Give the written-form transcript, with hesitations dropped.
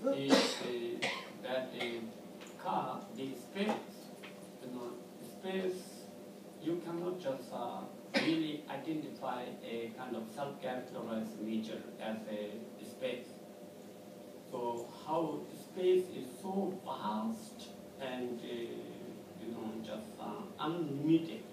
that car, the space, space, you cannot just really identify a kind of self-characterized nature as a space. So how space is so vast and just unlimited.